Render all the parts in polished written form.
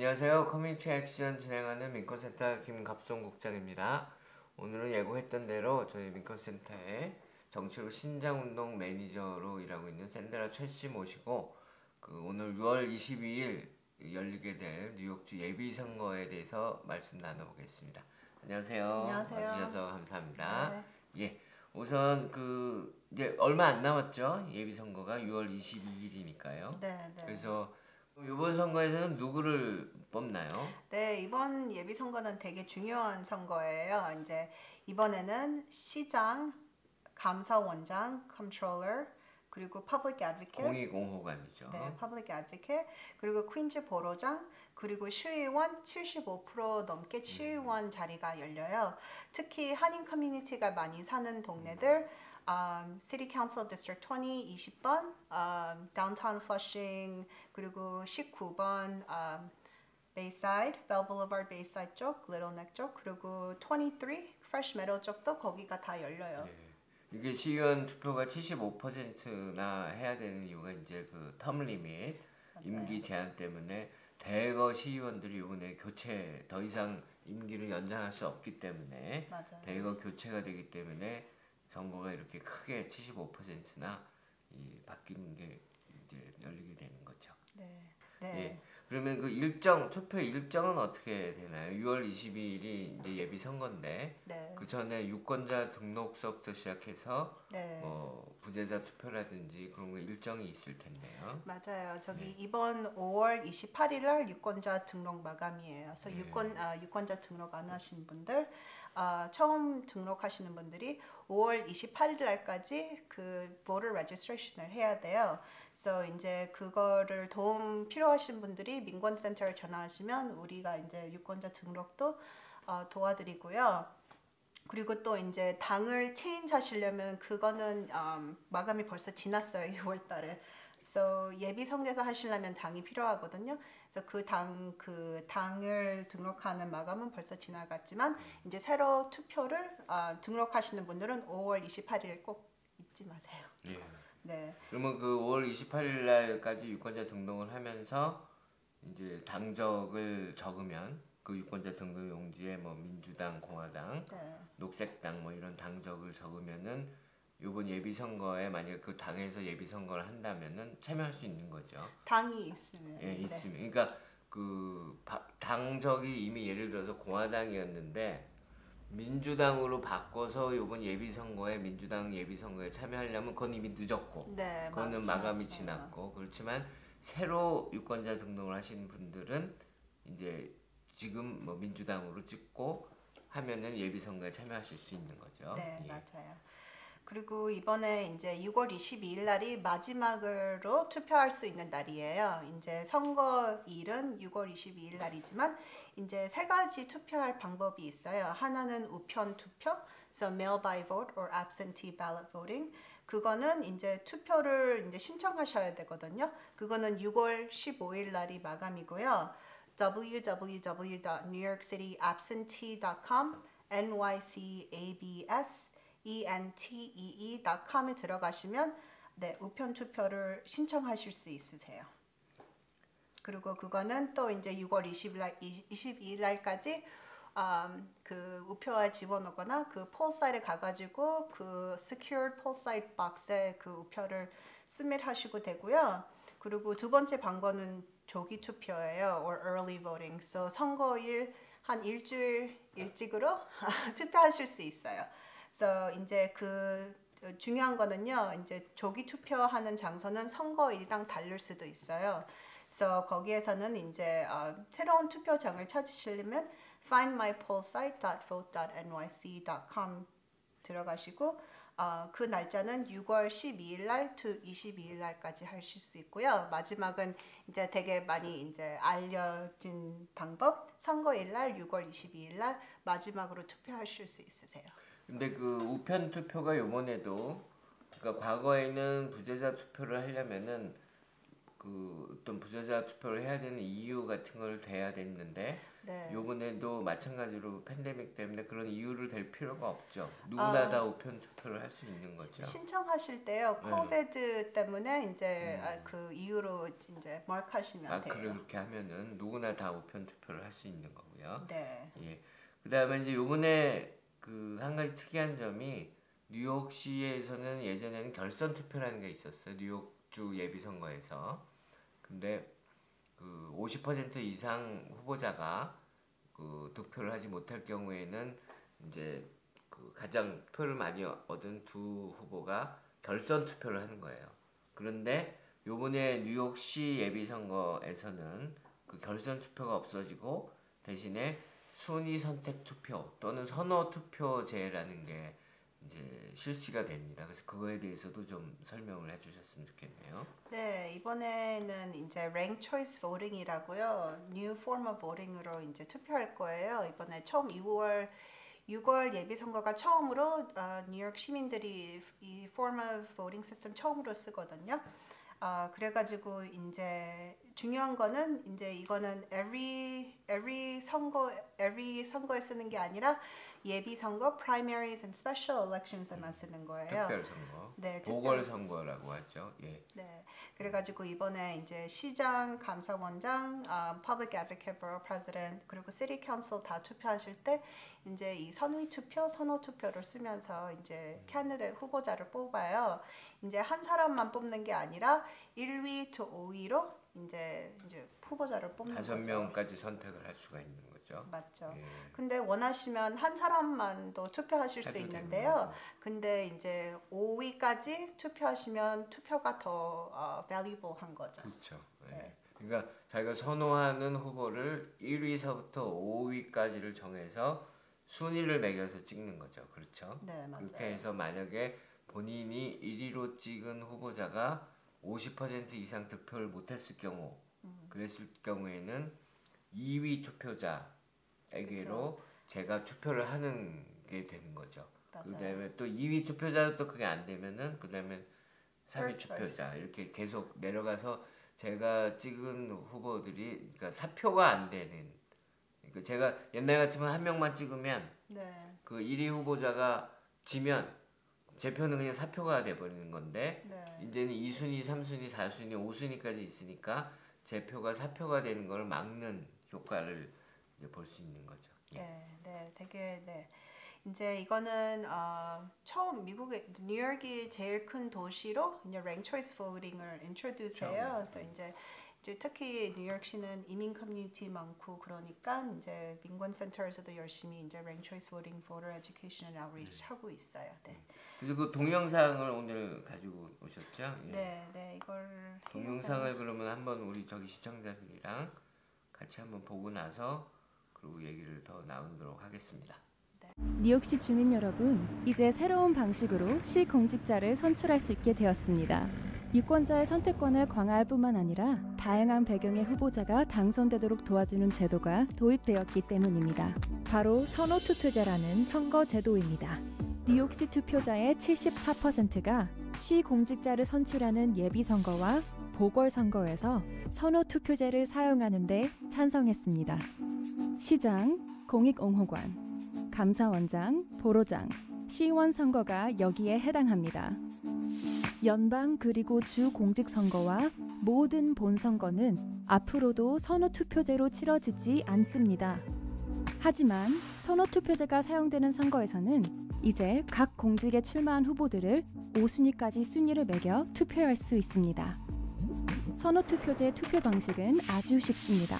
안녕하세요. 커뮤니티 액션 진행하는 민권센터 김갑송 국장입니다. 오늘은 예고했던 대로 저희 민권센터에 정치로 신장운동 매니저로 일하고 있는 샌드라 최씨 모시고 오늘 6월 22일 열리게 될 뉴욕주 예비선거에 대해서 말씀 나눠보겠습니다. 안녕하세요. 안녕하세요. 와주셔서 감사합니다. 네. 예, 우선 이제 얼마 안 남았죠. 예비선거가 6월 22일이니까요. 네. 그래서 이번 선거에서는 누구를 뽑나요? 네, 이번 예비 선거는 되게 중요한 선거예요. 이제 이번에는 시장, 감사원장, 컨트롤러, 그리고 퍼블릭 애드보케이트, 공익공호관이죠. 네, 퍼블릭 애드보케이트, 그리고 퀸즈 보로장, 그리고 시의원 75% 넘게 시의원 자리가 열려요. 특히 한인 커뮤니티가 많이 사는 동네들, City Council District 20, 20번, Downtown Flushing, 그리고 19번, Bayside, Bell Boulevard Bayside 쪽, Little Neck 쪽, 그리고 23, Fresh Meadow 쪽도 거기가 다 열려요. 네. 이게 시의원 투표가 75%나 해야 되는 이유가 이제 그 텀 리밋, 임기 제한 때문에 대거 시의원들이 이번에 교체, 더 이상 임기를 연장할 수 없기 때문에 맞아요. 대거 교체가 되기 때문에 선거가 이렇게 크게 75%나 바뀌는 게 이제 열리게 되는 거죠. 네. 예. 그러면 투표 일정은 어떻게 되나요? 6월 22일이 이제 예비 선거인데 네. 그 전에 유권자 등록서부터 시작해서 네. 부재자 투표라든지 그런 거 일정이 있을 텐데요. 맞아요. 이번 5월 28일 날 유권자 등록 마감이에요. 그래서 유권자 등록 안 하신 분들, 처음 등록하시는 분들이 5월 28일 날까지 그 voter registration을 해야 돼요. 그래서 이제 그거를 도움 필요하신 분들이 민권센터에 전화하시면 우리가 이제 유권자 등록도 도와드리고요. 그리고 또 이제 당을 체인지 하시려면 그거는 마감이 벌써 지났어요. 6월 달에. 그래서 예비 선거에서 하시려면 당이 필요하거든요. 그래서 그 당을 등록하는 마감은 벌써 지나갔지만 이제 새로 투표를 등록하시는 분들은 5월 28일 꼭 잊지 마세요. 예. 네. 그러면 5월 28일 날까지 유권자 등록을 하면서 이제 당적을 적으면 그 유권자 등록 용지에 뭐 민주당, 공화당, 녹색당 뭐 이런 당적을 적으면은 이번 예비 선거에 만약 그 당에서 예비 선거를 한다면은 참여할 수 있는 거죠. 당이 있으면. 예, 있으면. 그러니까 당적이 이미 예를 들어서 공화당이었는데 민주당으로 바꿔서 이번 예비 선거에 민주당 예비 선거에 참여하려면 그건 이미 늦었고, 네, 그거는 마감이 지났고, 그렇지만 새로 유권자 등록을 하신 분들은 이제 지금 뭐 민주당으로 찍고 하면은 예비 선거에 참여하실 수 있는 거죠. 네, 예. 맞아요. 그리고 이번에 이제 6월 22일 날이 마지막으로 투표할 수 있는 날이에요. 이제 선거일은 6월 22일 날이지만 이제 세 가지 투표할 방법이 있어요. 하나는 우편 투표, so mail by vote or absentee ballot voting. 그거는 이제 투표를 이제 신청하셔야 되거든요. 그거는 6월 15일 날이 마감이고요. www.newyorkcityabsentee.com, nycabsentee.com에 들어가시면 우편 투표를 신청하실 수 있으세요. 그리고 그거는 또 이제 6월 22일 날까지 그 우표와 집어넣거나 그 폴사이트에 가가지고 그 secured 폴사이트 박스에 그 우표를 submit하시고 되고요. 그리고 두 번째 방법은 조기 투표예요, or early voting. So 선거일 한 일주일 일찍으로 투표하실 수 있어요. 그래서 이제 그 중요한 거는요, 이제 조기 투표하는 장소는 선거일이랑 다를 수도 있어요. 그래서 거기에서는 이제 새로운 투표장을 찾으시려면 findmypollsite.vote.nyc.com 들어가시고 그 날짜는 6월 12일 날 to 22일 날까지 하실 수 있고요. 마지막은 이제 되게 많이 이제 알려진 방법, 선거일 날 6월 22일 날 마지막으로 투표하실 수 있으세요. 근데 그 우편 투표가 요번에도 그러니까 과거에는 부재자 투표를 하려면은 그 어떤 부재자 투표를 해야 되는 이유 같은 걸 대야 됐는데 네. 요번에도 마찬가지로 팬데믹 때문에 그런 이유를 댈 필요가 없죠. 누구나 다 우편 투표를 할 수 있는 거죠. 신청하실 때요. 네. 코비드 때문에 이제 그 이유로 이제 마크하시면 돼요. 그렇게 하면은 누구나 다 우편 투표를 할 수 있는 거고요. 네. 예. 그다음에 이제 요번에 그 한 가지 특이한 점이 뉴욕시에서는 예전에는 결선 투표라는 게 있었어요. 뉴욕주 예비 선거에서. 근데 그 50% 이상 후보자가 그 득표를 하지 못할 경우에는 이제 그 가장 표를 많이 얻은 두 후보가 결선 투표를 하는 거예요. 그런데 요번에 뉴욕시 예비 선거에서는 그 결선 투표가 없어지고 대신에 순위 선택 투표 또는 선호 투표제라는 게 이제 실시가 됩니다. 그래서 그거에 대해서도 좀 설명을 해주셨으면 좋겠네요. 네, 이번에는 이제 rank choice voting이라고요. new form of voting으로 이제 투표할 거예요. 이번에 처음 6월 예비 선거가 처음으로 뉴욕 시민들이 이 form of voting system 처음으로 쓰거든요. 그래가지고 이제 중요한 거는 이제 이거는 every 선거에 쓰는 게 아니라 예비 선거, primaries and special elections에만 쓰는 거예요. 특별 선거, 네, 보궐 선거라고 하죠. 예. 네, 그래가지고 이번에 이제 시장, 감사원장, public advocate, borough president 그리고 city council 다 투표하실 때 이제 이 선의 투표, 선호 투표를 쓰면서 이제 candidate 후보자를 뽑아요. 이제 한 사람만 뽑는 게 아니라 1위 to 5위로 이제 후보자를 뽑는 거죠. 5명까지 선택을 할 수가 있는 거죠. 맞죠. 예. 근데 원하시면 한 사람만도 투표하실 수 있는데요. 근데 이제 5위까지 투표하시면 투표가 더 valuable한 거죠. 그렇죠. 예. 네. 그러니까 자기가 선호하는 후보를 1위서부터 5위까지를 정해서 순위를 매겨서 찍는 거죠. 그렇죠? 네, 맞아요. 그렇게 해서 만약에 본인이 1위로 찍은 후보자가 50% 이상 득표를 못했을 경우, 그랬을 경우에는 2위 투표자에게로 제가 투표를 하는 게 되는 거죠. 맞아요. 그다음에 또 2위 투표자도 또 그게 안 되면은 그다음에 3위 Third 투표자 choice. 이렇게 계속 내려가서 제가 찍은 후보들이 그러니까 사표가 안 되는. 그러니까 제가 옛날 같으면 한 명만 찍으면 네, 그 1위 후보자가 지면 제 표는 그냥 사표가 돼버리는 건데 네. 이제는 2순위, 3순위, 4순위, 5순위까지 있으니까 제 표가 사표가 되는 걸 막는 효과를 볼 수 있는 거죠. 예. 네, 네, 되게 네. 이제 이거는 처음 미국의 뉴욕이 제일 큰 도시로 이제 rank choice voting을 introduce해요. 그래서 이제 특히 뉴욕시는 이민 커뮤니티 많고 그러니까 이제 민권 센터에서도 열심히 이제 rank choice voting, voter education and outreach 하고 있어요. 네. 그래서 그 동영상을 오늘 가지고 오셨죠? 예. 네, 네, 이걸 동영상을 그러면 한번 우리 저기 시청자들이랑 같이 한번 보고 나서 그리고 얘기를 더 나누도록 하겠습니다. 뉴욕시 주민 여러분, 이제 새로운 방식으로 시 공직자를 선출할 수 있게 되었습니다. 유권자의 선택권을 강화할 뿐만 아니라 다양한 배경의 후보자가 당선되도록 도와주는 제도가 도입되었기 때문입니다. 바로 선호투표제라는 선거 제도입니다. 뉴욕시 투표자의 74%가 시 공직자를 선출하는 예비선거와 보궐선거에서 선호투표제를 사용하는 데 찬성했습니다. 시장, 공익옹호관, 감사원장, 보로장, 시의원 선거가 여기에 해당합니다. 연방 그리고 주 공직선거와 모든 본선거는 앞으로도 선호투표제로 치러지지 않습니다. 하지만 선호투표제가 사용되는 선거에서는 이제 각 공직에 출마한 후보들을 5순위까지 순위를 매겨 투표할 수 있습니다. 선호투표제 투표 방식은 아주 쉽습니다.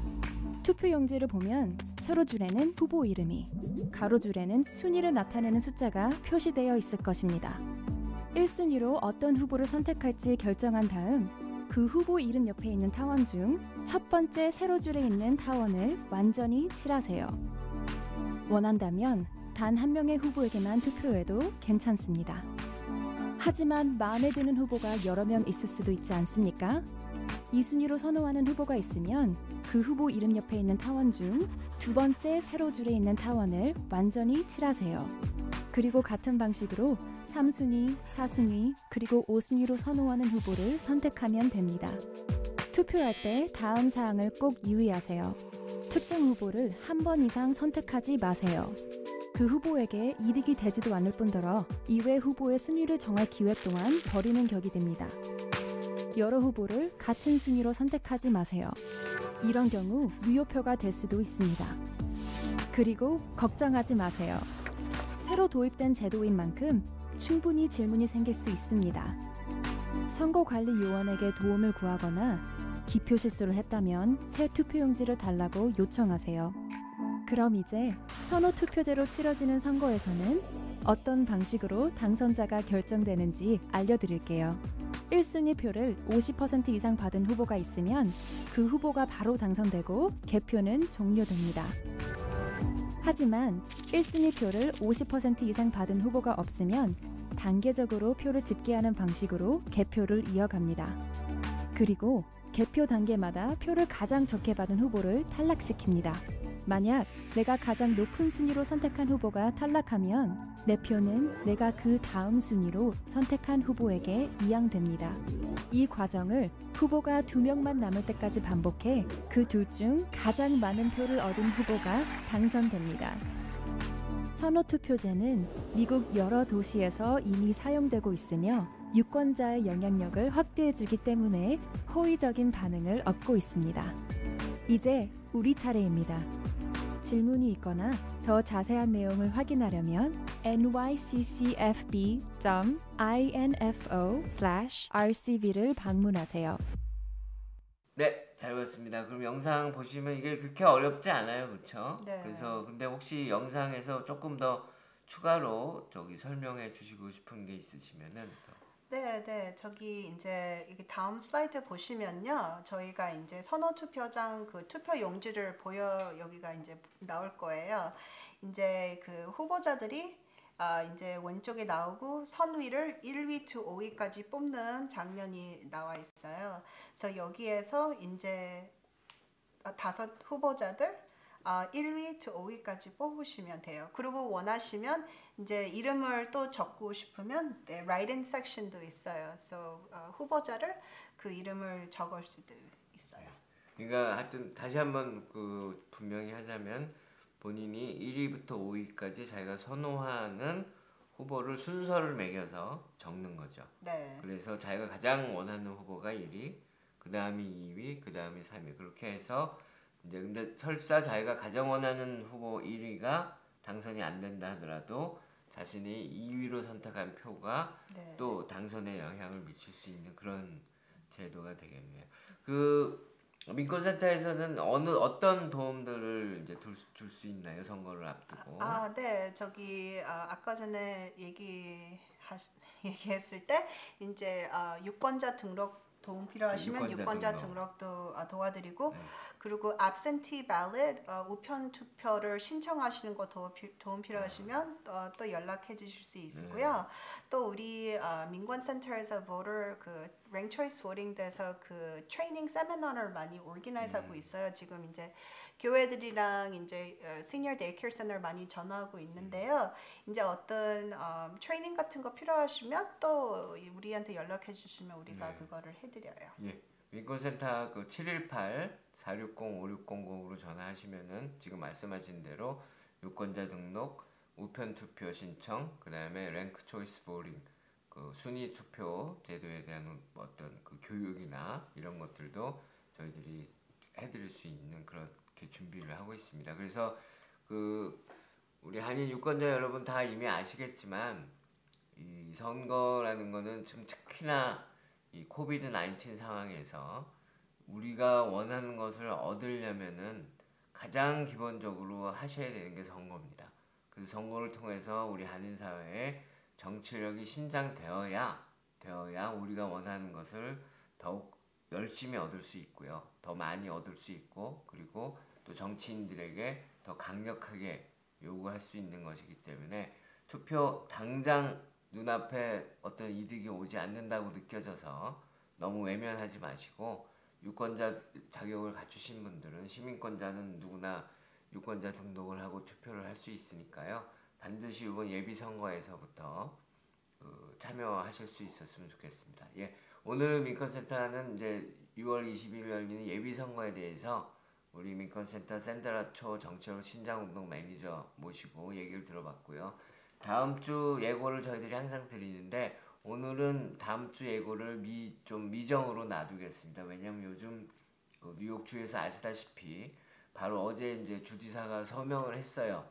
투표용지를 보면 세로줄에는 후보 이름이, 가로줄에는 순위를 나타내는 숫자가 표시되어 있을 것입니다. 1순위로 어떤 후보를 선택할지 결정한 다음 그 후보 이름 옆에 있는 타원 중 첫 번째 세로줄에 있는 타원을 완전히 칠하세요. 원한다면 단 한 명의 후보에게만 투표해도 괜찮습니다. 하지만 마음에 드는 후보가 여러 명 있을 수도 있지 않습니까? 2순위로 선호하는 후보가 있으면 그 후보 이름 옆에 있는 타원 중 두 번째 세로줄에 있는 타원을 완전히 칠하세요. 그리고 같은 방식으로 3순위, 4순위, 그리고 5순위로 선호하는 후보를 선택하면 됩니다. 투표할 때 다음 사항을 꼭 유의하세요. 특정 후보를 한 번 이상 선택하지 마세요. 그 후보에게 이득이 되지도 않을 뿐더러 이외 후보의 순위를 정할 기회 또한 버리는 격이 됩니다. 여러 후보를 같은 순위로 선택하지 마세요. 이런 경우 무효표가 될 수도 있습니다. 그리고 걱정하지 마세요. 새로 도입된 제도인 만큼 충분히 질문이 생길 수 있습니다. 선거관리요원에게 도움을 구하거나 기표 실수를 했다면 새 투표용지를 달라고 요청하세요. 그럼 이제 선호투표제로 치러지는 선거에서는 어떤 방식으로 당선자가 결정되는지 알려드릴게요. 1순위 표를 50% 이상 받은 후보가 있으면 그 후보가 바로 당선되고 개표는 종료됩니다. 하지만 1순위 표를 50% 이상 받은 후보가 없으면 단계적으로 표를 집계하는 방식으로 개표를 이어갑니다. 그리고 개표 단계마다 표를 가장 적게 받은 후보를 탈락시킵니다. 만약 내가 가장 높은 순위로 선택한 후보가 탈락하면 내 표는 내가 그 다음 순위로 선택한 후보에게 이양됩니다. 이 과정을 후보가 2명만 남을 때까지 반복해 그 둘 중 가장 많은 표를 얻은 후보가 당선됩니다. 선호투표제는 미국 여러 도시에서 이미 사용되고 있으며 유권자의 영향력을 확대해주기 때문에 호의적인 반응을 얻고 있습니다. 이제 우리 차례입니다. 질문이 있거나 더 자세한 내용을 확인하려면 nyccfb.info/rcv를 방문하세요. 네, 잘 봤습니다. 그럼 영상 보시면 이게 그렇게 어렵지 않아요, 그렇죠? 네. 그래서 근데 혹시 영상에서 조금 더 추가로 설명해 주시고 싶은 게 있으시면은 네. 저기 이제 이게 다음 슬라이드 보시면요. 저희가 이제 선호투표장 그 투표 용지를 여기가 이제 나올 거예요. 이제 그 후보자들이 이제 왼쪽에 나오고 선위를 1위 to 5위까지 뽑는 장면이 나와 있어요. 그래서 여기에서 이제 5 후보자들 1위 to 5위까지 뽑으시면 돼요. 그리고 원하시면 이제 이름을 또 적고 싶으면 write-in section도 있어요. 그래서 후보자를 그 이름을 적을 수도 있어요. 그러니까 하여튼 다시 한번 그 분명히 하자면 본인이 1위부터 5위까지 자기가 선호하는 후보를 순서를 매겨서 적는 거죠. 네. 그래서 자기가 가장 원하는 후보가 1위, 그 다음이 2위, 그 다음이 3위 그렇게 해서 이제 근데 설사 자기가 가장 원하는 후보 1위가 당선이 안 된다 하더라도 자신이 2위로 선택한 표가 네. 또 당선에 영향을 미칠 수 있는 그런 제도가 되겠네요. 그 민권센터에서는 어떤 도움들을 이제 줄 수 있나요? 선거를 앞두고. 네. 저기 아까 전에 얘기했을 때 이제 유권자 등록 도움 필요하시면 유권자 등록도 도와드리고 네. 그리고 absentee ballot 우편 투표를 신청하시는 거 도움 필요하시면 또 연락해 주실 수 있고요. 또 우리 민권센터에서 voter 그 rank choice voting 돼서 그 트레이닝 세미나를 많이 organize 하고 있어요. 지금 이제 교회들이랑 이제 시니어 데이케어 센터를 많이 전화하고 있는데요. 이제 어떤 트레이닝 같은 거 필요하시면 또 우리한테 연락해 주시면 우리가 그거를 해드려요. 예, 민권센터 그 718-460-5600으로 전화하시면은 지금 말씀하신 대로 유권자 등록, 우편 투표 신청, 그 다음에 랭크 초이스 보링, 그 순위 투표 제도에 대한 어떤 그 교육이나 이런 것들도 저희들이 해드릴 수 있는 그렇게 준비를 하고 있습니다. 그래서 그 우리 한인 유권자 여러분 다 이미 아시겠지만 이 선거라는 거는 지금 특히나 이 코비드 19 상황에서 우리가 원하는 것을 얻으려면은 가장 기본적으로 하셔야 되는 게 선거입니다. 그 선거를 통해서 우리 한인 사회에 정치력이 신장되어야 우리가 원하는 것을 더욱 열심히 얻을 수 있고요. 더 많이 얻을 수 있고 그리고 또 정치인들에게 더 강력하게 요구할 수 있는 것이기 때문에 투표 당장 눈앞에 어떤 이득이 오지 않는다고 느껴져서 너무 외면하지 마시고 유권자 자격을 갖추신 분들은 시민권자는 누구나 유권자 등록을 하고 투표를 할 수 있으니까요. 반드시 이번 예비 선거에서부터 참여하실 수 있었으면 좋겠습니다. 예, 오늘 민권센터는 이제 6월 20일 열리는 예비 선거에 대해서 우리 민권센터 샌드라초 정치적 신장운동 매니저 모시고 얘기를 들어봤고요. 다음 주 예고를 저희들이 항상 드리는데 오늘은 다음 주 예고를 좀 미정으로 놔두겠습니다. 왜냐하면 요즘 뉴욕주에서 아시다시피 바로 어제 이제 주지사가 서명을 했어요.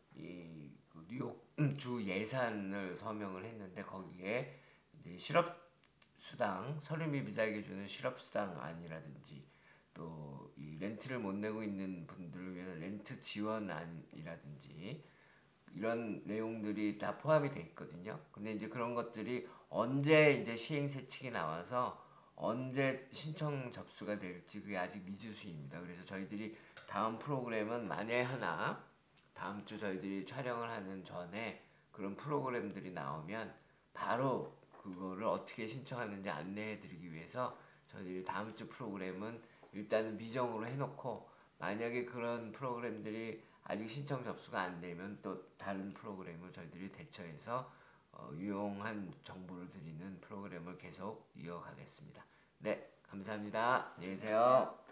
뉴욕주 예산을 서명을 했는데 거기에 이제 실업수당, 서류미 비자에게 주는 실업수당 안이라든지 또 이 렌트를 못 내고 있는 분들을 위해서 렌트 지원안이라든지 이런 내용들이 다 포함이 돼 있거든요. 근데 이제 그런 것들이 언제 이제 시행세칙이 나와서 언제 신청 접수가 될지 그게 아직 미지수입니다. 그래서 저희들이 다음 프로그램은 만에 하나 다음 주 저희들이 촬영을 하는 전에 그런 프로그램들이 나오면 바로 그거를 어떻게 신청하는지 안내해 드리기 위해서 저희들이 다음 주 프로그램은 일단은 미정으로 해놓고 만약에 그런 프로그램들이 아직 신청 접수가 안 되면 또 다른 프로그램을 저희들이 대처해서 유용한 정보를 드리는 프로그램을 계속 이어가겠습니다. 네, 감사합니다. 안녕히 계세요.